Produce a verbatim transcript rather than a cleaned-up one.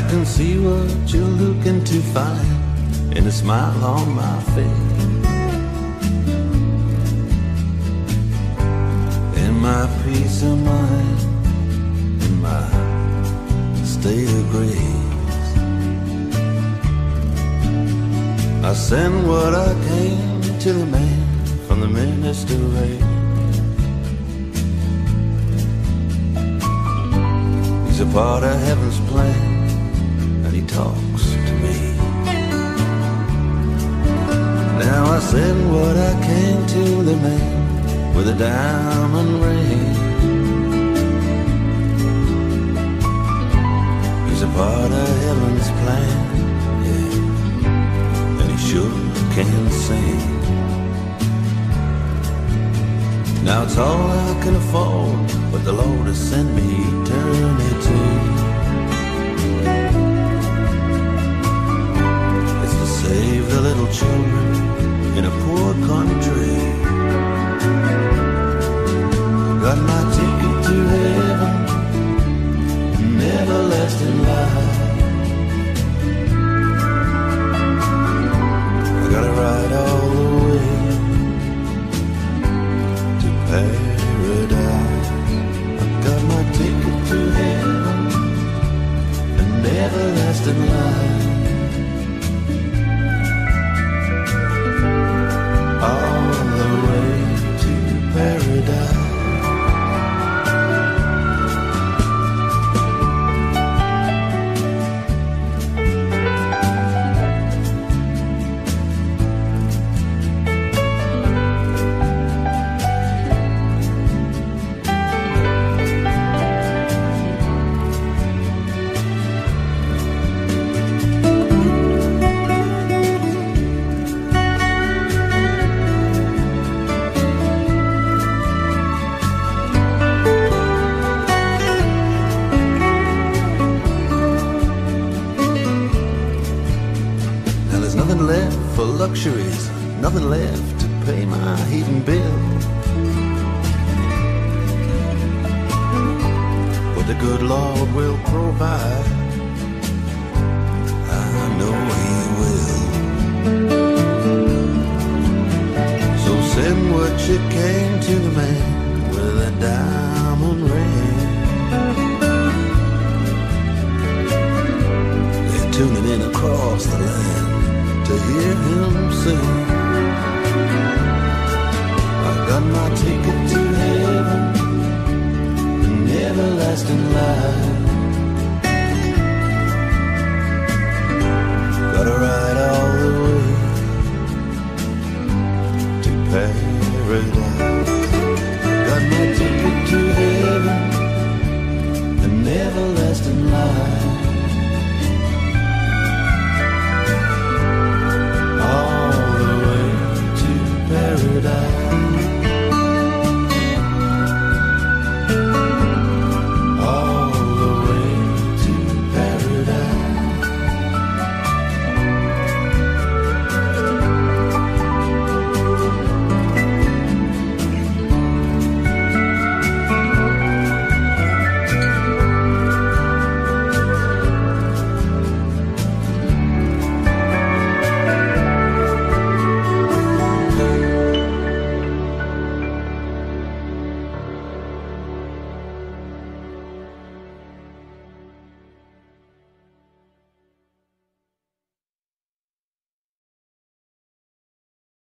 can see what you're looking to find in a smile on my face, in my peace of mind, in my state of grace. I send what I came to the man from the minister race. He's a part of heaven's plan, and he talks to me. Now I send what I came to the man with a diamond ring. He's a part of heaven's plan, yeah, and he sure can sing. Now it's all I can afford, but the Lord has sent me eternity. It's to save the little children in a poor country. Got my ticket to heaven, an everlasting life. I gotta ride all the way to paradise. I got my ticket to heaven, an everlasting life. All the way to paradise. Luxuries, nothing left to pay my heating bill. But the good Lord will provide, I know He will. So send what you came to the man with a diamond ring. They're tuning in across the land to hear him sing. I got my ticket to heaven, an everlasting life.